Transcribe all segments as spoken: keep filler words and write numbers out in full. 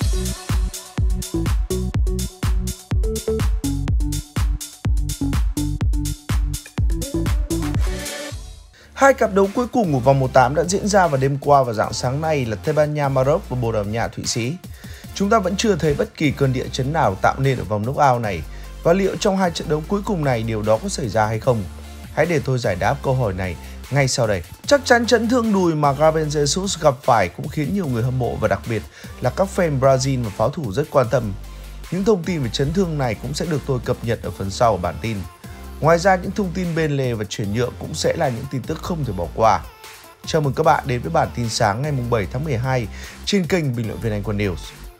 Hai cặp đấu cuối cùng của vòng một tám đã diễn ra vào đêm qua và rạng sáng nay là Tây Ban Nha Maroc và Bồ Đào Nha Thụy Sĩ. Chúng ta vẫn chưa thấy bất kỳ cơn địa chấn nào tạo nên ở vòng knock-out này, và liệu trong hai trận đấu cuối cùng này điều đó có xảy ra hay không? Hãy để tôi giải đáp câu hỏi này ngay sau đây. Chắc chắn chấn thương đùi mà Gabriel Jesus gặp phải cũng khiến nhiều người hâm mộ và đặc biệt là các fan Brazil và pháo thủ rất quan tâm. Những thông tin về chấn thương này cũng sẽ được tôi cập nhật ở phần sau của bản tin. Ngoài ra, những thông tin bên lề và chuyển nhượng cũng sẽ là những tin tức không thể bỏ qua. Chào mừng các bạn đến với bản tin sáng ngày bảy tháng mười hai trên kênh Bình luận viên Anh Quân News.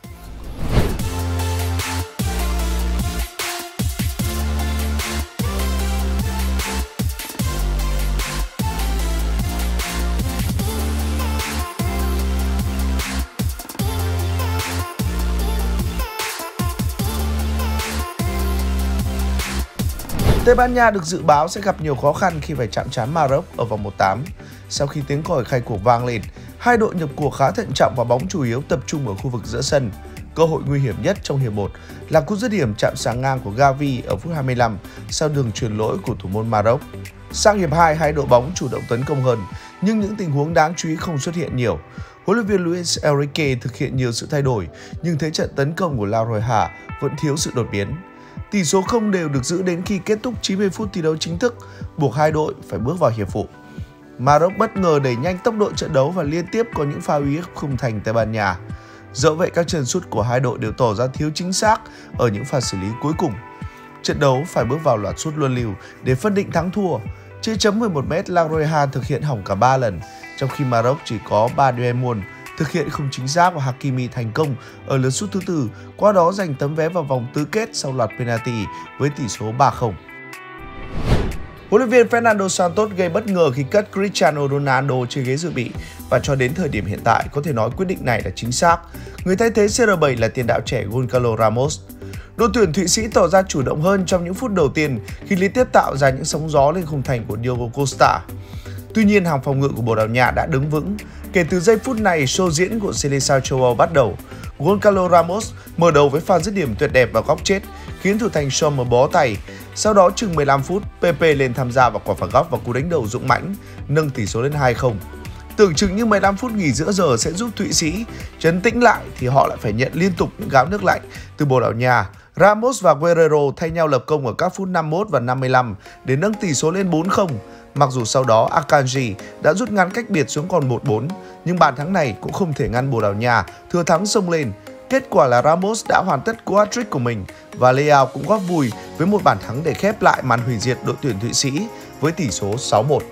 Tây Ban Nha được dự báo sẽ gặp nhiều khó khăn khi phải chạm trán Maroc ở vòng một tám. Sau khi tiếng còi khai cuộc vang lên, hai đội nhập cuộc khá thận trọng và bóng chủ yếu tập trung ở khu vực giữa sân. Cơ hội nguy hiểm nhất trong hiệp một là cú dứt điểm chạm sáng ngang của Gavi ở phút hai mươi lăm sau đường chuyền lỗi của thủ môn Maroc. Sang hiệp hai, hai đội bóng chủ động tấn công hơn, nhưng những tình huống đáng chú ý không xuất hiện nhiều. Huấn luyện viên Luis Enrique thực hiện nhiều sự thay đổi, nhưng thế trận tấn công của La Roja vẫn thiếu sự đột biến. Tỷ số không đều được giữ đến khi kết thúc chín mươi phút thi đấu chính thức, buộc hai đội phải bước vào hiệp phụ. Maroc bất ngờ đẩy nhanh tốc độ trận đấu và liên tiếp có những pha uy hiếp khung thành Tây Ban Nha. Dẫu vậy, các chân sút của hai đội đều tỏ ra thiếu chính xác ở những pha xử lý cuối cùng. Trận đấu phải bước vào loạt sút luân lưu để phân định thắng thua. Trên chấm mười một mét, La Roja thực hiện hỏng cả ba lần, trong khi Maroc chỉ có ba Diemon thực hiện không chính xác và Hakimi thành công ở lượt sút thứ tư, qua đó giành tấm vé vào vòng tứ kết sau loạt penalty với tỷ số ba không. Huấn luyện viên Fernando Santos gây bất ngờ khi cất Cristiano Ronaldo trên ghế dự bị, và cho đến thời điểm hiện tại có thể nói quyết định này là chính xác. Người thay thế C R bảy là tiền đạo trẻ Goncalo Ramos. Đội tuyển Thụy Sĩ tỏ ra chủ động hơn trong những phút đầu tiên khi liên tiếp tạo ra những sóng gió lên khung thành của Diogo Costa. Tuy nhiên, hàng phòng ngự của Bồ Đào Nha đã đứng vững. Kể từ giây phút này, show diễn của Seleção châu Âu bắt đầu. Goncalo Ramos mở đầu với pha dứt điểm tuyệt đẹp vào góc chết, khiến thủ thành Sommer bó tay. Sau đó chừng mười lăm phút, Pepe lên tham gia vào quả phạt góc và cú đánh đầu dũng mãnh, nâng tỷ số lên hai không. Tưởng chừng như mười lăm phút nghỉ giữa giờ sẽ giúp Thụy Sĩ trấn tĩnh lại thì họ lại phải nhận liên tục những gáo nước lạnh từ Bồ Đào Nha. Ramos và Guerrero thay nhau lập công ở các phút năm mươi mốt và năm mươi lăm để nâng tỷ số lên bốn không. Mặc dù sau đó Akanji đã rút ngắn cách biệt xuống còn một bốn, nhưng bàn thắng này cũng không thể ngăn Bồ Đào Nha thừa thắng xông lên. Kết quả là Ramos đã hoàn tất cú hat-trick của mình và Leao cũng góp vui với một bàn thắng để khép lại màn hủy diệt đội tuyển Thụy Sĩ với tỷ số sáu một.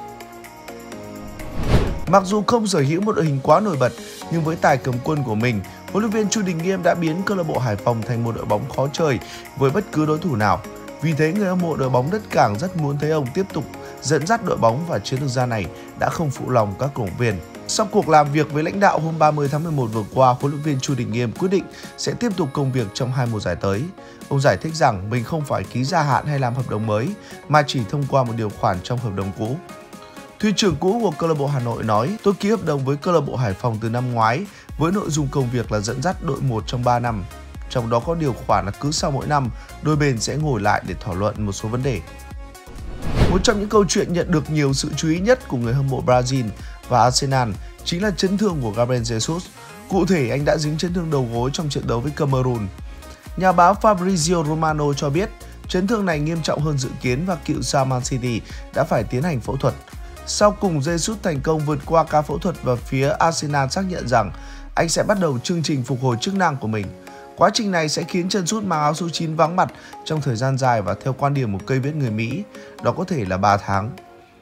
Mặc dù không sở hữu một đội hình quá nổi bật, nhưng với tài cầm quân của mình, huấn luyện viên Chu Đình Nghiêm đã biến câu lạc bộ Hải Phòng thành một đội bóng khó chơi với bất cứ đối thủ nào. Vì thế, người hâm mộ đội bóng đất Cảng rất muốn thấy ông tiếp tục dẫn dắt đội bóng, và chiến lược gia này đã không phụ lòng các cổ động viên. Sau cuộc làm việc với lãnh đạo hôm ba mươi tháng mười một vừa qua, huấn luyện viên Chu Đình Nghiêm quyết định sẽ tiếp tục công việc trong hai mùa giải tới. Ông giải thích rằng mình không phải ký gia hạn hay làm hợp đồng mới, mà chỉ thông qua một điều khoản trong hợp đồng cũ. Thuyền trưởng cũ của câu lạc bộ Hà Nội nói: "Tôi ký hợp đồng với câu lạc bộ Hải Phòng từ năm ngoái với nội dung công việc là dẫn dắt đội một trong ba năm. Trong đó có điều khoản là cứ sau mỗi năm, đôi bên sẽ ngồi lại để thảo luận một số vấn đề." Một trong những câu chuyện nhận được nhiều sự chú ý nhất của người hâm mộ Brazil và Arsenal chính là chấn thương của Gabriel Jesus. Cụ thể, anh đã dính chấn thương đầu gối trong trận đấu với Cameroon. Nhà báo Fabrizio Romano cho biết chấn thương này nghiêm trọng hơn dự kiến và cựu sao Man City đã phải tiến hành phẫu thuật. Sau cùng, Jesus thành công vượt qua ca phẫu thuật và phía Arsenal xác nhận rằng anh sẽ bắt đầu chương trình phục hồi chức năng của mình. Quá trình này sẽ khiến chân sút mang áo số chín vắng mặt trong thời gian dài và theo quan điểm của cây viết người Mỹ, đó có thể là ba tháng.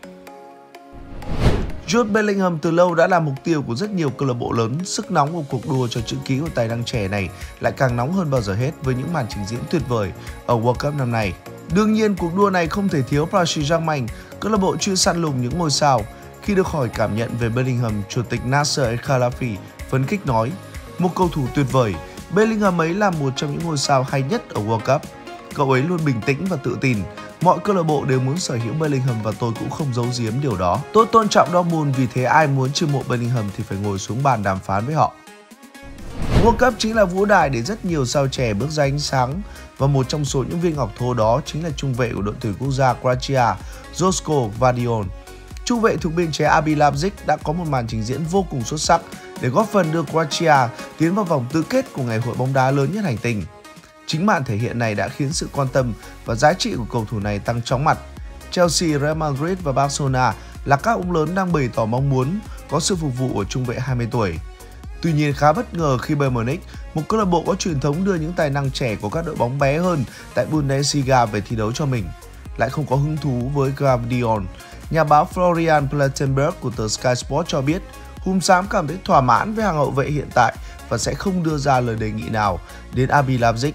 Jude Bellingham từ lâu đã là mục tiêu của rất nhiều câu lạc bộ lớn. Sức nóng của cuộc đua cho chữ ký của tài năng trẻ này lại càng nóng hơn bao giờ hết với những màn trình diễn tuyệt vời ở World Cup năm nay. Đương nhiên, cuộc đua này không thể thiếu Paris Saint-Germain, câu lạc bộ chuyên săn lùng những ngôi sao. Khi được hỏi cảm nhận về Bellingham, chủ tịch Nasser El Khelaifi phấn khích nói: "Một cầu thủ tuyệt vời, Bellingham ấy là một trong những ngôi sao hay nhất ở World Cup. Cậu ấy luôn bình tĩnh và tự tin. Mọi câu lạc bộ đều muốn sở hữu Bellingham và tôi cũng không giấu giếm điều đó. Tôi tôn trọng Dortmund, vì thế ai muốn chiêu mộ Bellingham thì phải ngồi xuống bàn đàm phán với họ." World Cup chính là vũ đài để rất nhiều sao trẻ bước ra ánh sáng và một trong số những viên ngọc thô đó chính là trung vệ của đội tuyển quốc gia Croatia, Joško Gvardiol. Trung vệ thuộc biên chế a bê Leipzig đã có một màn trình diễn vô cùng xuất sắc để góp phần đưa Croatia tiến vào vòng tứ kết của ngày hội bóng đá lớn nhất hành tinh. Chính màn thể hiện này đã khiến sự quan tâm và giá trị của cầu thủ này tăng chóng mặt. Chelsea, Real Madrid và Barcelona là các ông lớn đang bày tỏ mong muốn có sự phục vụ của trung vệ hai mươi tuổi. Tuy nhiên khá bất ngờ khi Bayern Munich, một câu lạc bộ có truyền thống đưa những tài năng trẻ của các đội bóng bé hơn tại Bundesliga về thi đấu cho mình, lại không có hứng thú với Gvardiol. Nhà báo Florian Plettenberg của tờ Sky Sports cho biết Hùm xám cảm thấy thỏa mãn với hàng hậu vệ hiện tại và sẽ không đưa ra lời đề nghị nào đến a bê Leipzig.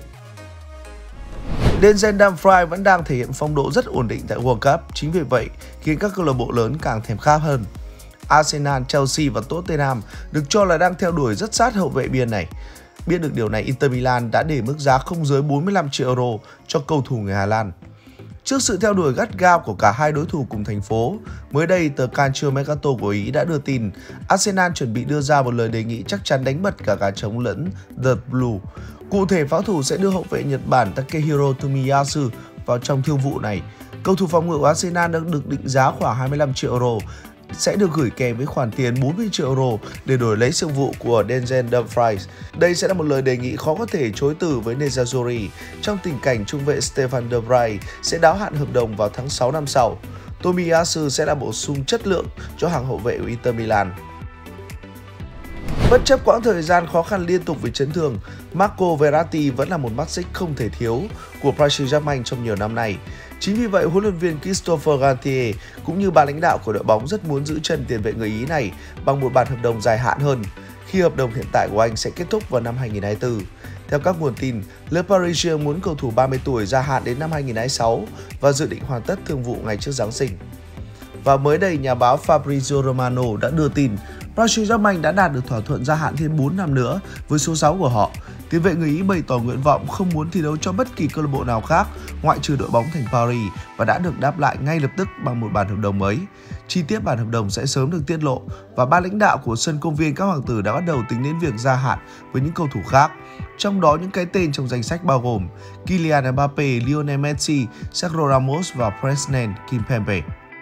Denzel Dumfries vẫn đang thể hiện phong độ rất ổn định tại World Cup, chính vì vậy khiến các câu lạc bộ lớn càng thèm khát hơn. Arsenal, Chelsea và Tottenham được cho là đang theo đuổi rất sát hậu vệ biên này. Biết được điều này, Inter Milan đã để mức giá không dưới bốn mươi lăm triệu euro cho cầu thủ người Hà Lan. Trước sự theo đuổi gắt gao của cả hai đối thủ cùng thành phố, mới đây tờ Calcio Mercato của Ý đã đưa tin Arsenal chuẩn bị đưa ra một lời đề nghị chắc chắn đánh bật cả gà trống lẫn The Blue. Cụ thể, pháo thủ sẽ đưa hậu vệ Nhật Bản Takehiro Tomiyasu vào trong thương vụ này. Cầu thủ phòng ngự của Arsenal đã được định giá khoảng hai mươi lăm triệu euro, sẽ được gửi kèm với khoản tiền bốn mươi triệu euro để đổi lấy sự vụ của Denzel Dumfries. Đây sẽ là một lời đề nghị khó có thể chối từ với Nerazzurri trong tình cảnh trung vệ Stefan de Vrij sẽ đáo hạn hợp đồng vào tháng sáu năm sau. Tomiyasu sẽ là bổ sung chất lượng cho hàng hậu vệ của Inter Milan. Bất chấp quãng thời gian khó khăn liên tục vì chấn thương, Marco Verratti vẫn là một mắt xích không thể thiếu của Paris Saint-Germain trong nhiều năm nay. Chính vì vậy, huấn luyện viên Christophe Galtier cũng như ban lãnh đạo của đội bóng rất muốn giữ chân tiền vệ người Ý này bằng một bản hợp đồng dài hạn hơn, khi hợp đồng hiện tại của anh sẽ kết thúc vào năm hai nghìn không trăm hai mươi tư. Theo các nguồn tin, Le Parisien muốn cầu thủ ba mươi tuổi gia hạn đến năm hai nghìn không trăm hai mươi sáu và dự định hoàn tất thương vụ ngày trước Giáng sinh. Và mới đây, nhà báo Fabrizio Romano đã đưa tin Paris Saint-Germain đã đạt được thỏa thuận gia hạn thêm bốn năm nữa với số sáu của họ. Tiền vệ người Ý bày tỏ nguyện vọng không muốn thi đấu cho bất kỳ câu lạc bộ nào khác ngoại trừ đội bóng thành Paris và đã được đáp lại ngay lập tức bằng một bản hợp đồng mới. Chi tiết bản hợp đồng sẽ sớm được tiết lộ và ban lãnh đạo của sân công viên các hoàng tử đã bắt đầu tính đến việc gia hạn với những cầu thủ khác. Trong đó, những cái tên trong danh sách bao gồm Kylian Mbappe, Lionel Messi, Sergio Ramos và Presnel Kimpembe.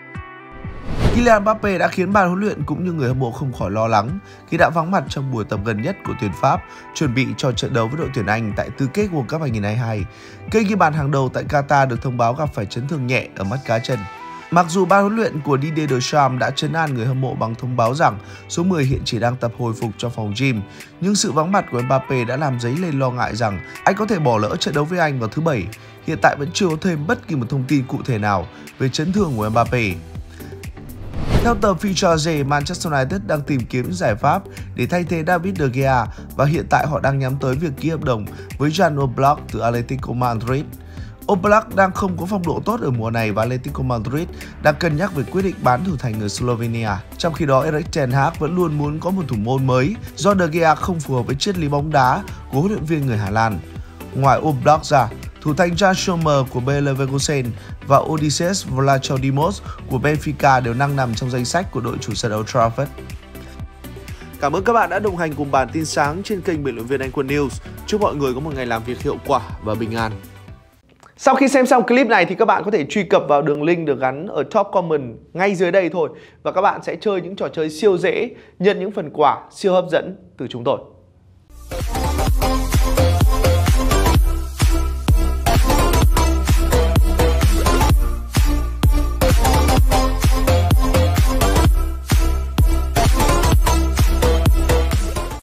Kylian Mbappe đã khiến ban huấn luyện cũng như người hâm mộ không khỏi lo lắng khi đã vắng mặt trong buổi tập gần nhất của tuyển Pháp chuẩn bị cho trận đấu với đội tuyển Anh tại tứ kết World Cup hai nghìn không trăm hai mươi hai. Cây ghi bàn hàng đầu tại Qatar được thông báo gặp phải chấn thương nhẹ ở mắt cá chân. Mặc dù ban huấn luyện của Didier Deschamps đã trấn an người hâm mộ bằng thông báo rằng số mười hiện chỉ đang tập hồi phục trong phòng gym, nhưng sự vắng mặt của Mbappe đã làm dấy lên lo ngại rằng anh có thể bỏ lỡ trận đấu với Anh vào thứ Bảy. Hiện tại vẫn chưa có thêm bất kỳ một thông tin cụ thể nào về chấn thương của Mbappe. Theo tờ Future, Manchester United đang tìm kiếm những giải pháp để thay thế David De Gea và hiện tại họ đang nhắm tới việc ký hợp đồng với Jan Oblak từ Atletico Madrid. Oblak đang không có phong độ tốt ở mùa này và Atletico Madrid đang cân nhắc về quyết định bán thủ thành người Slovenia. Trong khi đó, Erik ten Hag vẫn luôn muốn có một thủ môn mới do De Gea không phù hợp với triết lý bóng đá của huấn luyện viên người Hà Lan. Ngoài Oblak ra, thủ thành Jan Sommer của Bayer Leverkusen và Odysseus Vlachodimos của Benfica đều đang nằm trong danh sách của đội chủ sân Old Trafford. Cảm ơn các bạn đã đồng hành cùng bản tin sáng trên kênh Bình luận viên Anh Quân News. Chúc mọi người có một ngày làm việc hiệu quả và bình an. Sau khi xem xong clip này thì các bạn có thể truy cập vào đường link được gắn ở top comment ngay dưới đây thôi. Và các bạn sẽ chơi những trò chơi siêu dễ, nhận những phần quà siêu hấp dẫn từ chúng tôi.